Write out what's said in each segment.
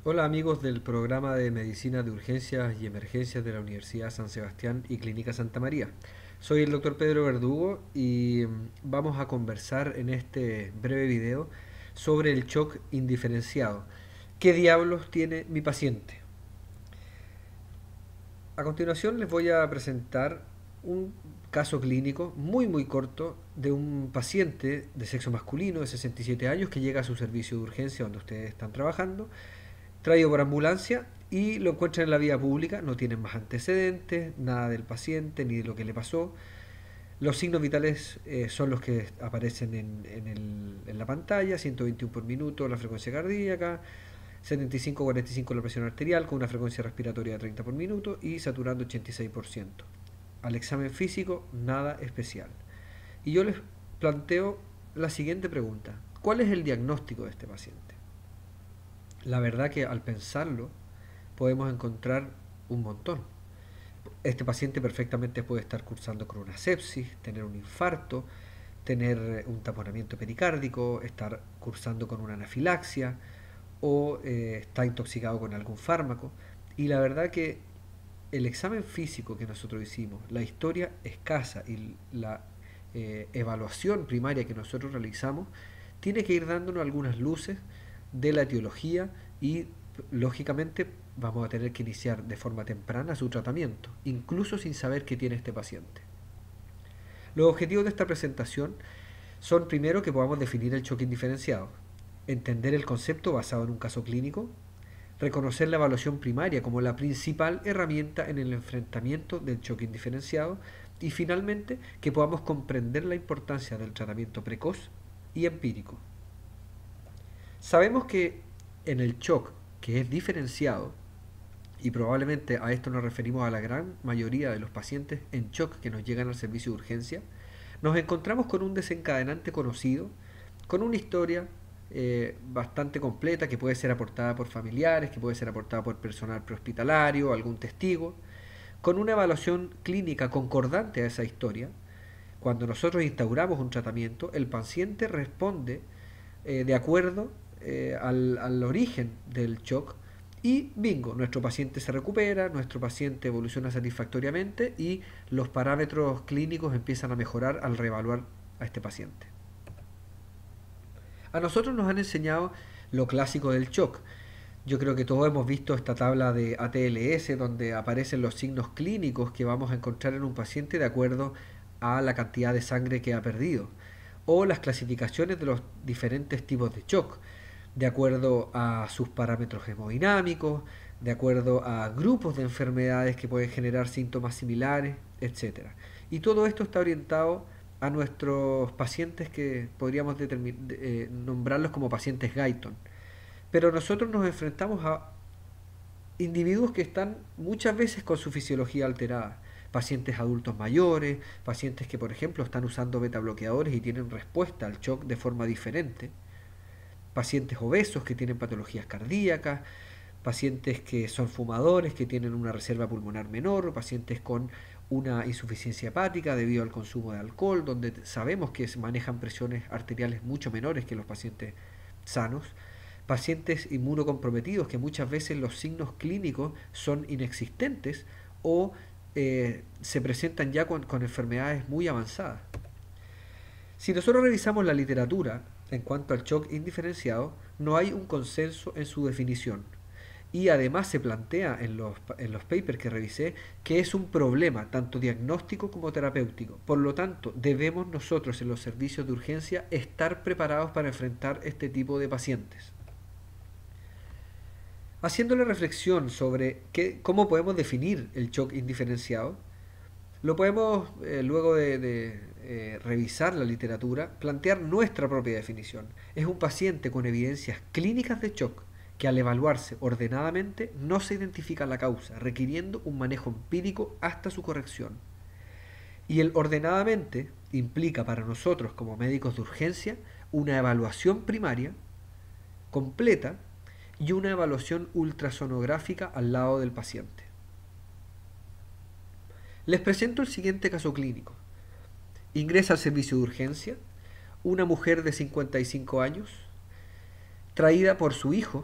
Hola amigos del programa de Medicina de Urgencias y Emergencias de la Universidad San Sebastián y Clínica Santa María. Soy el doctor Pedro Verdugo y vamos a conversar en este breve video sobre el shock indiferenciado. ¿Qué diablos tiene mi paciente? A continuación les voy a presentar un caso clínico muy corto de un paciente de sexo masculino de 67 años que llega a su servicio de urgencia donde ustedes están trabajando, traído por ambulancia y lo encuentran en la vía pública, no tienen más antecedentes, nada del paciente ni de lo que le pasó. Los signos vitales son los que aparecen en la pantalla: 121 por minuto la frecuencia cardíaca, 75-45 la presión arterial con una frecuencia respiratoria de 30 por minuto y saturando 86%. Al examen físico, nada especial. Y yo les planteo la siguiente pregunta: ¿cuál es el diagnóstico de este paciente? La verdad que al pensarlo podemos encontrar un montón. Este paciente perfectamente puede estar cursando con una sepsis, tener un infarto, tener un taponamiento pericárdico, estar cursando con una anafilaxia o está intoxicado con algún fármaco. Y la verdad que el examen físico que nosotros hicimos, la historia escasa y la evaluación primaria que nosotros realizamos, tiene que ir dándonos algunas luces de la etiología y lógicamente vamos a tener que iniciar de forma temprana su tratamiento, incluso sin saber qué tiene este paciente. Los objetivos de esta presentación son primero que podamos definir el choque indiferenciado, entender el concepto basado en un caso clínico, reconocer la evaluación primaria como la principal herramienta en el enfrentamiento del choque indiferenciado y finalmente que podamos comprender la importancia del tratamiento precoz y empírico. Sabemos que en el shock que es diferenciado, y probablemente a esto nos referimos a la gran mayoría de los pacientes en shock que nos llegan al servicio de urgencia, nos encontramos con un desencadenante conocido, con una historia bastante completa que puede ser aportada por familiares, que puede ser aportada por personal prehospitalario, algún testigo, con una evaluación clínica concordante a esa historia. Cuando nosotros instauramos un tratamiento, el paciente responde de acuerdo al origen del shock y bingo, nuestro paciente se recupera, nuestro paciente evoluciona satisfactoriamente y los parámetros clínicos empiezan a mejorar al reevaluar a este paciente. A nosotros nos han enseñado lo clásico del shock. Yo creo que todos hemos visto esta tabla de ATLS donde aparecen los signos clínicos que vamos a encontrar en un paciente de acuerdo a la cantidad de sangre que ha perdido, o las clasificaciones de los diferentes tipos de shock, de acuerdo a sus parámetros hemodinámicos, de acuerdo a grupos de enfermedades que pueden generar síntomas similares, etcétera. Y todo esto está orientado a nuestros pacientes que podríamos nombrarlos como pacientes Guyton. Pero nosotros nos enfrentamos a individuos que están muchas veces con su fisiología alterada. Pacientes adultos mayores, pacientes que por ejemplo están usando beta bloqueadores y tienen respuesta al shock de forma diferente, pacientes obesos que tienen patologías cardíacas, pacientes que son fumadores, que tienen una reserva pulmonar menor, pacientes con una insuficiencia hepática debido al consumo de alcohol, donde sabemos que se manejan presiones arteriales mucho menores que los pacientes sanos, pacientes inmunocomprometidos que muchas veces los signos clínicos son inexistentes o se presentan ya con enfermedades muy avanzadas. Si nosotros revisamos la literatura en cuanto al shock indiferenciado, no hay un consenso en su definición. Y además se plantea en los papers que revisé que es un problema tanto diagnóstico como terapéutico. Por lo tanto, debemos nosotros en los servicios de urgencia estar preparados para enfrentar este tipo de pacientes. Haciendo la reflexión sobre cómo podemos definir el shock indiferenciado, lo podemos, luego de revisar la literatura, plantear nuestra propia definición. Es un paciente con evidencias clínicas de shock que al evaluarse ordenadamente no se identifica la causa, requiriendo un manejo empírico hasta su corrección. Y el ordenadamente implica para nosotros como médicos de urgencia una evaluación primaria completa y una evaluación ultrasonográfica al lado del paciente. Les presento el siguiente caso clínico. Ingresa al servicio de urgencia una mujer de 55 años, traída por su hijo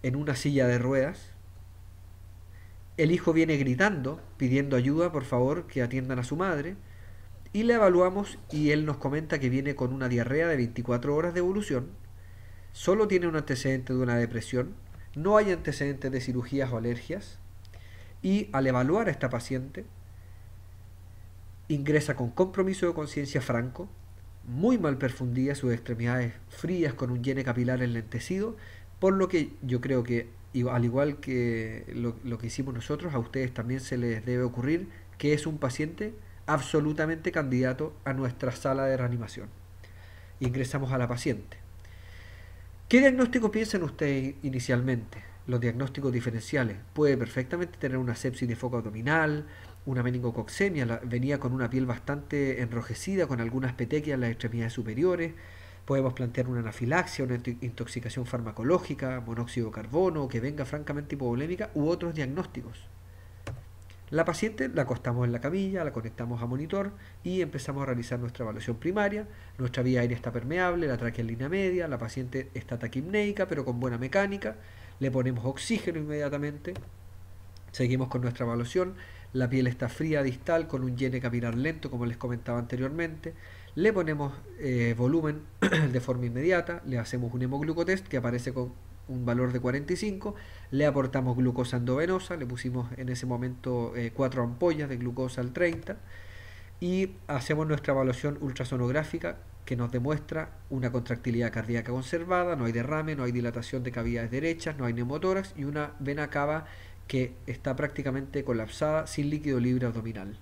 en una silla de ruedas. El hijo viene gritando, pidiendo ayuda, por favor, que atiendan a su madre. Y le evaluamos y él nos comenta que viene con una diarrea de 24 horas de evolución. Solo tiene un antecedente de una depresión. No hay antecedentes de cirugías o alergias. Y al evaluar a esta paciente, ingresa con compromiso de conciencia franco, muy mal perfundida, sus extremidades frías con un llene capilar enlentecido, por lo que yo creo que, al igual que lo que hicimos nosotros, a ustedes también se les debe ocurrir que es un paciente absolutamente candidato a nuestra sala de reanimación. Ingresamos a la paciente. ¿Qué diagnóstico piensan ustedes inicialmente? Los diagnósticos diferenciales. Puede perfectamente tener una sepsis de foco abdominal, una meningococcemia, venía con una piel bastante enrojecida, con algunas petequias en las extremidades superiores. Podemos plantear una anafilaxia, una intoxicación farmacológica, monóxido de carbono, que venga francamente hipovolémica, u otros diagnósticos. La paciente la acostamos en la camilla, la conectamos a monitor y empezamos a realizar nuestra evaluación primaria. Nuestra vía aérea está permeable, la tráquea en línea media, la paciente está taquipneica pero con buena mecánica. Le ponemos oxígeno inmediatamente. Seguimos con nuestra evaluación. La piel está fría distal con un llene capilar lento, como les comentaba anteriormente. Le ponemos volumen de forma inmediata. Le hacemos un hemoglucotest que aparece con un valor de 45. Le aportamos glucosa endovenosa. Le pusimos en ese momento 4 ampollas de glucosa al 30. Y hacemos nuestra evaluación ultrasonográfica que nos demuestra una contractilidad cardíaca conservada, no hay derrame, no hay dilatación de cavidades derechas, no hay neumotórax y una vena cava que está prácticamente colapsada sin líquido libre abdominal.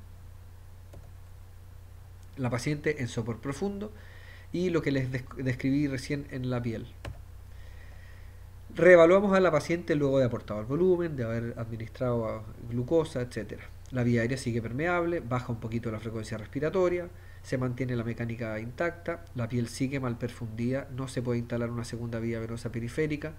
La paciente en sopor profundo y lo que les describí recién en la piel. Reevaluamos a la paciente luego de aportado el volumen, de haber administrado glucosa, etc. La vía aérea sigue permeable, baja un poquito la frecuencia respiratoria, se mantiene la mecánica intacta, la piel sigue mal perfundida, no se puede instalar una segunda vía venosa periférica,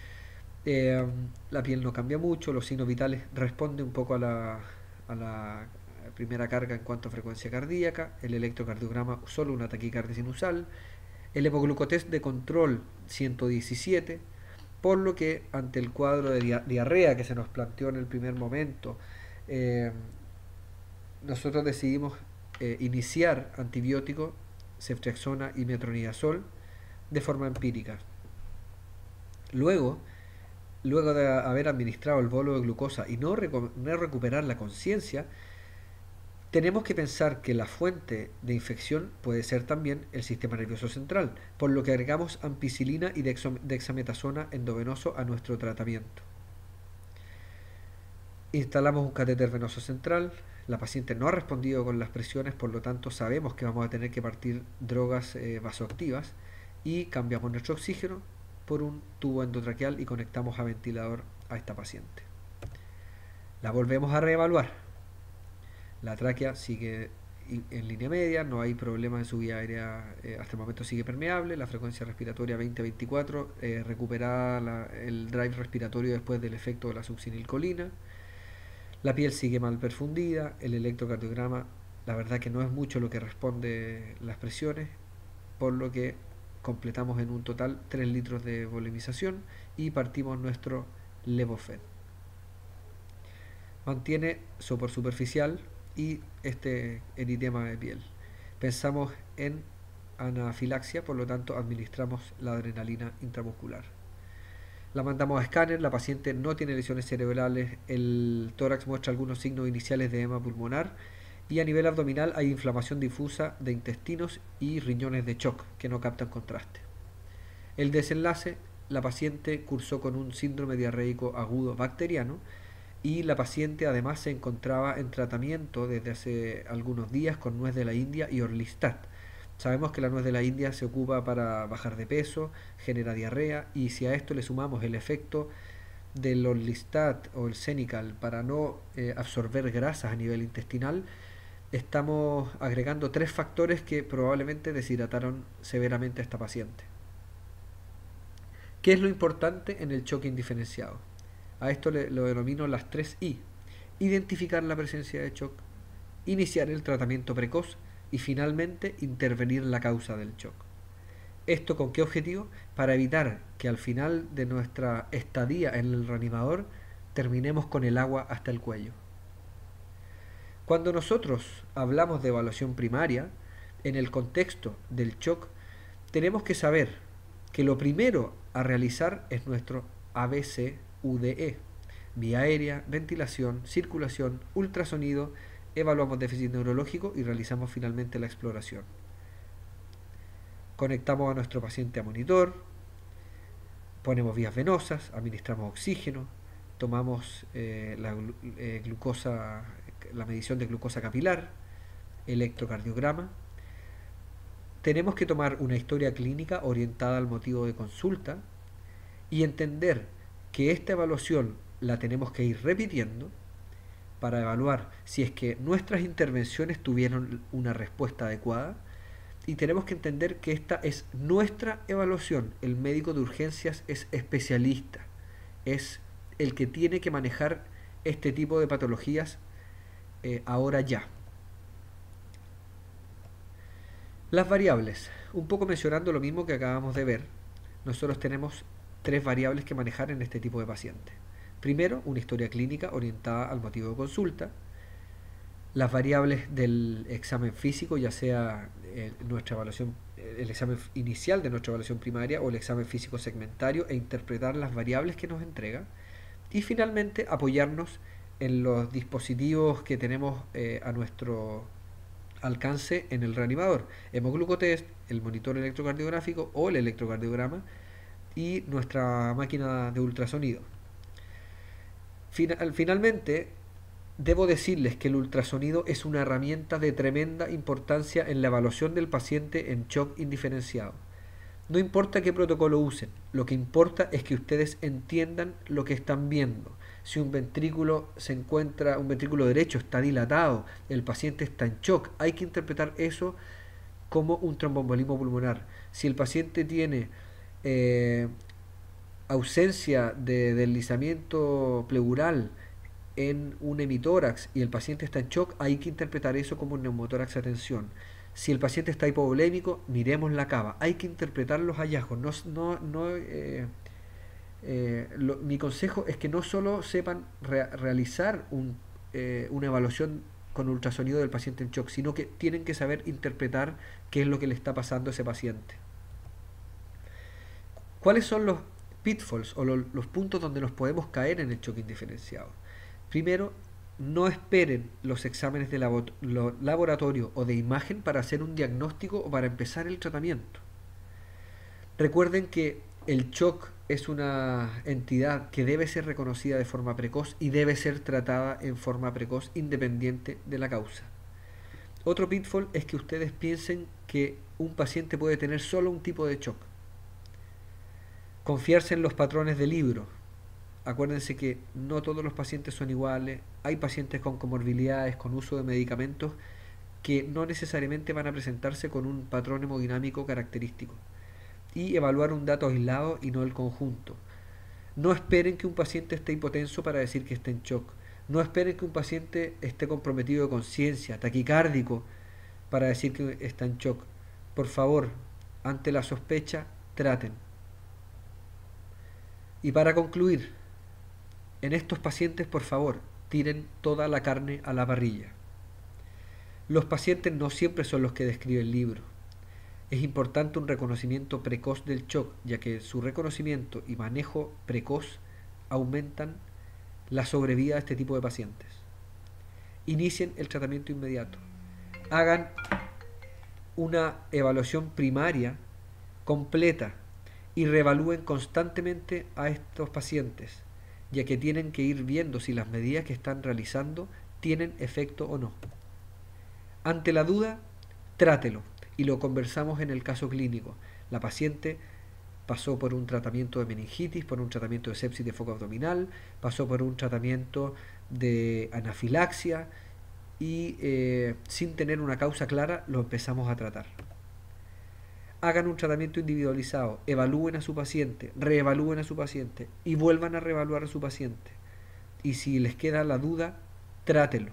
la piel no cambia mucho, los signos vitales responden un poco a la primera carga en cuanto a frecuencia cardíaca, el electrocardiograma solo una taquicardia sinusal, el hemoglucotest de control 117, por lo que ante el cuadro de diarrea que se nos planteó en el primer momento, nosotros decidimos iniciar antibióticos, ceftriaxona y metronidazol de forma empírica. Luego de haber administrado el bolo de glucosa y no recuperar la conciencia, tenemos que pensar que la fuente de infección puede ser también el sistema nervioso central, por lo que agregamos ampicilina y dexametasona endovenoso a nuestro tratamiento. Instalamos un catéter venoso central, la paciente no ha respondido con las presiones, por lo tanto sabemos que vamos a tener que partir drogas vasoactivas y cambiamos nuestro oxígeno por un tubo endotraqueal y conectamos a ventilador a esta paciente. La volvemos a reevaluar. La tráquea sigue en línea media, no hay problema en su vía aérea, hasta el momento sigue permeable, la frecuencia respiratoria 20-24, recuperada el drive respiratorio después del efecto de la succinilcolina. La piel sigue mal perfundida, el electrocardiograma, la verdad que no es mucho lo que responde las presiones, por lo que completamos en un total 3 litros de volemización y partimos nuestro Levofed. Mantiene sopor superficial y este eritema de piel. Pensamos en anafilaxia, por lo tanto administramos la adrenalina intramuscular. La mandamos a escáner, la paciente no tiene lesiones cerebrales, el tórax muestra algunos signos iniciales de edema pulmonar y a nivel abdominal hay inflamación difusa de intestinos y riñones de Koch que no captan contraste. El desenlace, la paciente cursó con un síndrome diarreico agudo bacteriano y la paciente además se encontraba en tratamiento desde hace algunos días con nuez de la India y Orlistat. Sabemos que la nuez de la India se ocupa para bajar de peso, genera diarrea y si a esto le sumamos el efecto del Orlistat o el Senical para no absorber grasas a nivel intestinal, estamos agregando 3 factores que probablemente deshidrataron severamente a esta paciente. ¿Qué es lo importante en el choque indiferenciado? A esto lo denomino las 3 I. Identificar la presencia de shock, iniciar el tratamiento precoz y finalmente intervenir la causa del shock. ¿Esto con qué objetivo? Para evitar que al final de nuestra estadía en el reanimador terminemos con el agua hasta el cuello. Cuando nosotros hablamos de evaluación primaria, en el contexto del shock, tenemos que saber que lo primero a realizar es nuestro ABCUDE: vía aérea, ventilación, circulación, ultrasonido, evaluamos déficit neurológico y realizamos finalmente la exploración. Conectamos a nuestro paciente a monitor, ponemos vías venosas, administramos oxígeno, tomamos glucosa, la medición de glucosa capilar, electrocardiograma. Tenemos que tomar una historia clínica orientada al motivo de consulta y entender que esta evaluación la tenemos que ir repitiendo para evaluar si es que nuestras intervenciones tuvieron una respuesta adecuada, y tenemos que entender que esta es nuestra evaluación. El médico de urgencias es especialista, es el que tiene que manejar este tipo de patologías ahora ya. Las variables, un poco mencionando lo mismo que acabamos de ver, nosotros tenemos 3 variables que manejar en este tipo de paciente. Primero, una historia clínica orientada al motivo de consulta. Las variables del examen físico, ya sea nuestra evaluación, el examen inicial de nuestra evaluación primaria o el examen físico segmentario, e interpretar las variables que nos entrega. Y finalmente, apoyarnos en los dispositivos que tenemos a nuestro alcance en el reanimador: hemoglucotest, el monitor electrocardiográfico o el electrocardiograma y nuestra máquina de ultrasonido. Finalmente, debo decirles que el ultrasonido es una herramienta de tremenda importancia en la evaluación del paciente en shock indiferenciado. No importa qué protocolo usen, lo que importa es que ustedes entiendan lo que están viendo. Si un ventrículo un ventrículo derecho está dilatado, el paciente está en shock, hay que interpretar eso como un tromboembolismo pulmonar. Si el paciente tiene ausencia de deslizamiento pleural en un hemitórax y el paciente está en shock, hay que interpretar eso como un neumotórax a tensión. Si el paciente está hipovolémico, miremos la cava. Hay que interpretar los hallazgos. Mi consejo es que no solo sepan realizar una evaluación con ultrasonido del paciente en shock, sino que tienen que saber interpretar qué es lo que le está pasando a ese paciente. ¿Cuáles son los pitfalls o los puntos donde nos podemos caer en el shock indiferenciado? Primero, no esperen los exámenes de laboratorio o de imagen para hacer un diagnóstico o para empezar el tratamiento. Recuerden que el shock es una entidad que debe ser reconocida de forma precoz y debe ser tratada en forma precoz independiente de la causa. Otro pitfall es que ustedes piensen que un paciente puede tener solo un tipo de shock. Confiarse en los patrones de libro. Acuérdense que no todos los pacientes son iguales. Hay pacientes con comorbilidades, con uso de medicamentos, que no necesariamente van a presentarse con un patrón hemodinámico característico. Y evaluar un dato aislado y no el conjunto. No esperen que un paciente esté hipotenso para decir que está en shock. No esperen que un paciente esté comprometido de conciencia, taquicárdico, para decir que está en shock. Por favor, ante la sospecha, traten. Y para concluir, en estos pacientes, por favor, tiren toda la carne a la parrilla. Los pacientes no siempre son los que describe el libro. Es importante un reconocimiento precoz del shock, ya que su reconocimiento y manejo precoz aumentan la sobrevida de este tipo de pacientes. Inicien el tratamiento inmediato. Hagan una evaluación primaria completa y reevalúen constantemente a estos pacientes, ya que tienen que ir viendo si las medidas que están realizando tienen efecto o no. Ante la duda, trátelo, y lo conversamos en el caso clínico. La paciente pasó por un tratamiento de meningitis, por un tratamiento de sepsis de foco abdominal, pasó por un tratamiento de anafilaxia y sin tener una causa clara lo empezamos a tratar. Hagan un tratamiento individualizado, evalúen a su paciente, reevalúen a su paciente y vuelvan a reevaluar a su paciente. Y si les queda la duda, trátelo.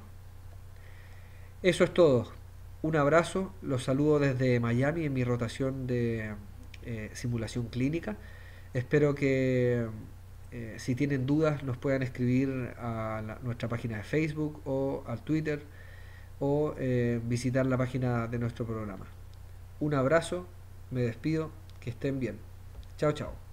Eso es todo. Un abrazo, los saludo desde Miami en mi rotación de simulación clínica. Espero que si tienen dudas nos puedan escribir a nuestra página de Facebook o al Twitter o visitar la página de nuestro programa. Un abrazo, me despido, que estén bien. Chao, chao.